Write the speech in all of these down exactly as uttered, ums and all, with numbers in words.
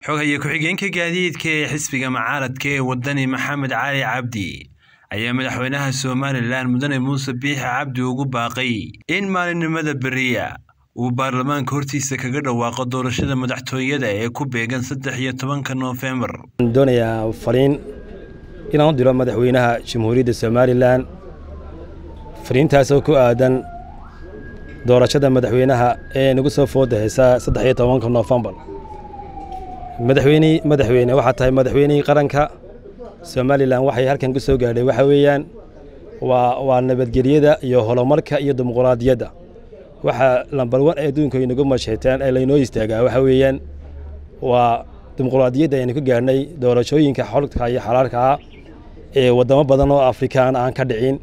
xogaye ku-xigeenka gaadiidka ee xisbiga mucaaradka ee wadani Maxamed Cali Cabdi ayaa madaxweynaha Soomaaliland Mudane Muuse Biixi Cabdi ugu baaqay in maalinimada beriya uu baarlamaanka hortiisa kaga dhawaaqo doorashada madaxtooyada ee ku beegan saddex iyo tobanka November. Doonaya fariin inaan u diro madaxweynaha Jamhuuriyadda Soomaaliland fariintaas oo ku aadan doorashada madaxweynaha ee nagu soo foodaysa saddex iyo tobanka November. madaxweyne madaxweyne waxa tahay madaxweyne qaranka Soomaaliland waxay halkan ku soo gaadhay waxa weeyaan waa waa nabadgelyada iyo horumarka iyo dimuqraadiyadda waxa lambar one ee adduunka inagu masheetaan ee laynoo istaagaa waxa weeyaan waa dimuqraadiyadda aynu ku gaarnay doorashooyinka xorta iyo xalaalka ah ee wadamo badan oo Afrikaan aan ka dhicin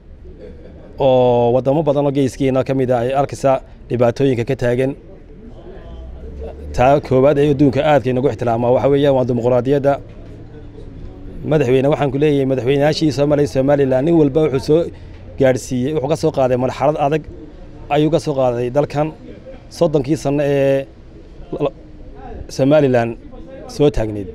oo wadamo badan oo geeskiina kamid ah ay arkaysa dhibaatooyinka ka taagan taa koobaad ee adduunka aadka inagu ixtiraama waxa weeyaan waa dimuqraadiyadda madaxweyne waxaan ku leeyahay madaxweynaashii Soomaaliya Soomaaliland nin walba wuxuu soo gaarsiiyay wuxuu ka soo qaaday marxalad adag ayuu ka soo qaaday dalkan soddonkii sano ee Soomaaliland soo taagneed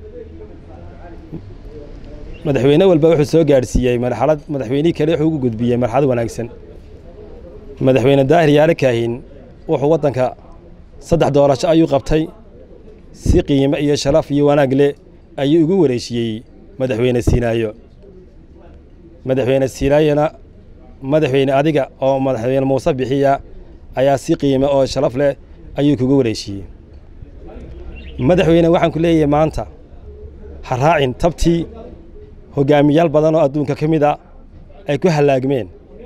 madaxweyne walba wuxuu soo gaarsiiyay marxalad madaxweynihii kale wuxuu ugu gudbiyay marxalad wanaagsan madaxweyne Daahir Yaale Kaahin wuxuu wadanka saddex doorasho ayuu qabtay si qiimo iyo sharaf iyo wanaag leh ayuu ugu wareejiyay madaxweyne Siinaayo madaxweyne Siinaayana madaxweyne adiga oo madaxweyne Muuse Bixiya ayaa si qiimo oo sharaf leh ayuu kugu wareejiyay madaxweyne waxaan ku leeyahay maanta haraacin tabtii hogaamiyaal badan oo adduunka kamid ah ay ku halaagmeen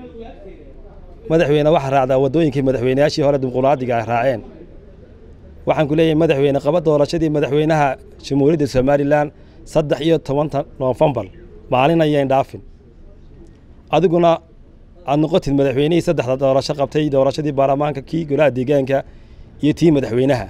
madaxweyne waxa raacda wadooyinkii madaxweynayaashii hore dimuqraadiga ah raaceen waxaan ku leeyahay madaxweyne qaba doorashadii madaxweynaha Jamhuuriyadda Soomaaliland saddex iyo tobanka November maalin ayaan dhaafin adiguna aad noqotid madaxweynihii saddexda doorasho qabtay doorashadii baarlamaanka kii golaha deegaanka iyo tii madaxweynaha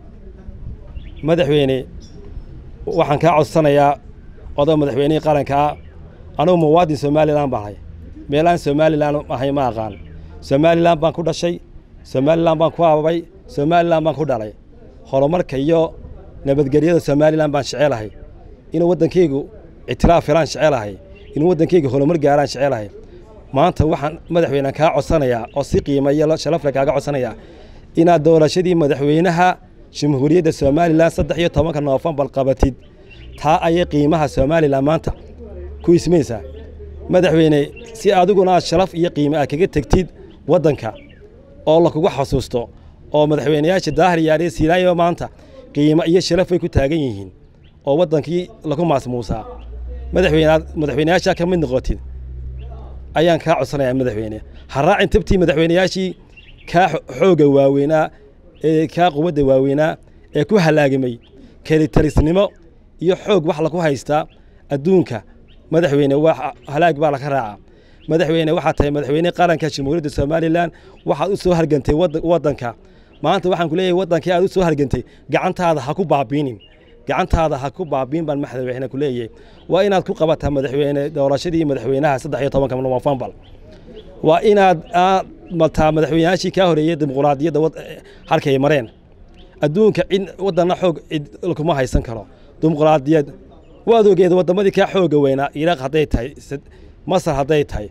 madaxweyne waxaan ka codsanayaa odo madaxweynihii qaranka ah anoo muwaadin Soomaaliland baahay meelaan Soomaaliland ahay ma aqaan Soomaaliland baan ku dhashay Soomaaliland baan ku aabay Soomaaliland baan ku dhalay horumarka iyo nabadgelyada Soomaaliland baan jecelahay inuu wadankaygu itiraaf filan jecelahay inuu wadankaygu horumar gaaraan jecelahay maanta waxaan madaxweynaha ka codsanayaa oo si qiimo iyo sharaf leh kaaga codsanayaa inaad doorashadii madaxweynaha Jamhuuriyadda Soomaaliland saddex iyo tobanka November qabatid taa ay qiimaha Soomaaliland maanta ku ismaysaa madaxweyne si adiguna sharaf iyo qiimo ah kaga tagtid wadanka oo la kugu xasuusto oo madaxweynayaasha Daahir Yaale Siinaayo maanta qiimo iyo sharaf ay ku taagan yihiin oo wadankii lagu maasmuusa madaxweynaha madaxweynayaasha ka mid noqotid ayaan ka codsanayaa madaxweyne haraacin tabtii madaxweynayaashii ka xooga waaweynaa ee ka quwadda waaweynaa ee ku halaagmay kalitalisnimo iyo xoog wax la ku haysta adduunka madaxweyne wax halaag baa la ka raaca madaxweyne waxa tahay madaxweyne qaranka Jamhuuriyadda Soomaaliland waxaad u soo hargantay wadanka maanta waxaan ku leeyahay wadankii aad u soo hargantay gacantaada ha ku baabiinin gacantaada ha ku baabiin baan madaxweyne ku leeyahay waa inaad ku qabataa madaxweyne doorashadii madaxweynaha saddex iyo tobanka November waa inaad maltaa madaxweynayaashii ka horeeyay dimuqraadiyadda halkay mareen adduunka in wadana xoog kuma haysan karo dimuqraadiyad waad ogeed wadamadii ka xooga weynaa Iraq haday tahay Masar haday tahay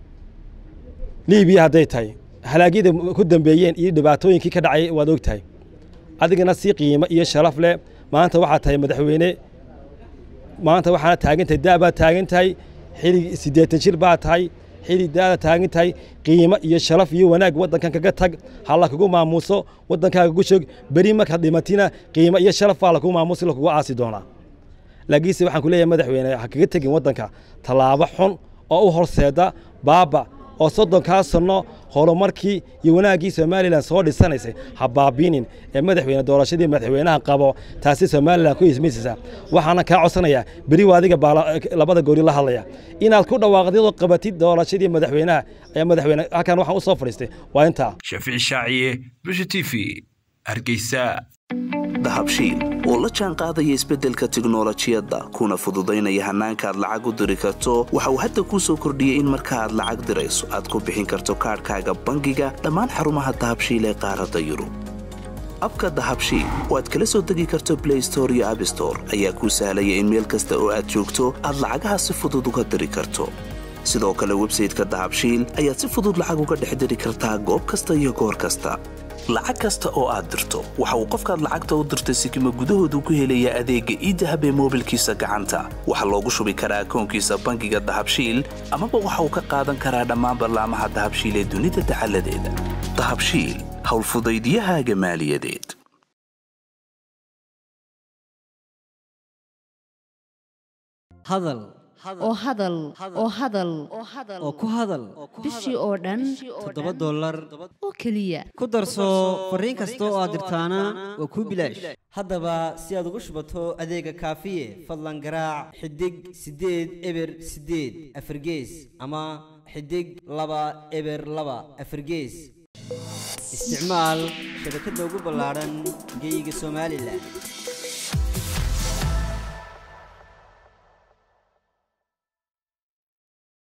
Liibiya haday tahay halaagida ku dambeeyeen iyo dhibaatooyinkii ka dhacay waad ogtahay adigana si qiimo iyo sharaf leh maanta waxa tahay madaxweyne maanta waxaana taagantahay daaba taagantahay xili siddeetan jir baa tahay xili daada taagantahay qiimo iyo sharaf iyo wanaag wadankan kaga tag halla kugu maamuuso wadankaaga ku shog bari marka dhimatina qiimo iyo sharaf baa la kugu maamuusi la kugu aasi doona laakiinse waxaan ku leeyahay madaxweyne waxa kaga tagin wadanka talaabo xun oo u horseeda baaba oo soddonka sano horumarkii iyo wanaagii Soomaaliland soo dhisanaysay ha baabiinin ee madaxweyne doorashadii madaxweynaha qabo taasi Soomaaliland ku ismaysa waxaana ka codsanayaa bari waadiga labada goori la hadlaya inaad ku dhawaaqdo qabatid doorashadii madaxweynaha ee madaxweyne halkan waxaan u soo fariistay waa inta Shafiic Shaaciye Bulsho T V Hargeysa dahabshiil oo la jaan qaadaya isbeddelka tiknoolajiyadda kuna fududeynaya hanaanka aad lacag u diri karto waxa uu hadda ku soo kordhiyay in marka aad lacag dirayso aad ku bixin karto kaarkaaga bangiga dhammaan xarumaha dahabshiil ee qaaradda Yurub abka dahabshiil oo aad kala soo degi karto blay store iyo app store ayaa kuu sahlaya in meel kasta oo aad joogto aad lacagaha si fudud uga diri karto sidoo kale website-ka dahabshiil ayaad si fudud lacag uga dhex diri kartaa goob kasta iyo goor kasta lacag kasta oo aad dirto waxa uu qofkaad lacagta u dirtay sikimo gudahoodu ku helayaa adeegga idahab ee moobilkiisa gacanta waxaa loogu shubi karaa akoonkiisa bangiga dahabshiil amaba waxa uu ka qaadan karaa dhammaan barlaamaha dahabshiil ee dunida dacaladeeda dahabshiil howlfudaydiyahaaga maaliyadeed hadal oo hadal oo hadal oo ku hadal bishii oo dhan toddoba dollar oo keliya ku darso fariin kasta oo aad dirtaana waa kuu bilaash haddaba si aad ugu shubato adeega kaafiye fadlan garaac xidig siddeed eber siddeed afargees ama xidig laba eber laba afargees isticmaal shabakadda ugu ballaaran geyga Soomaaliland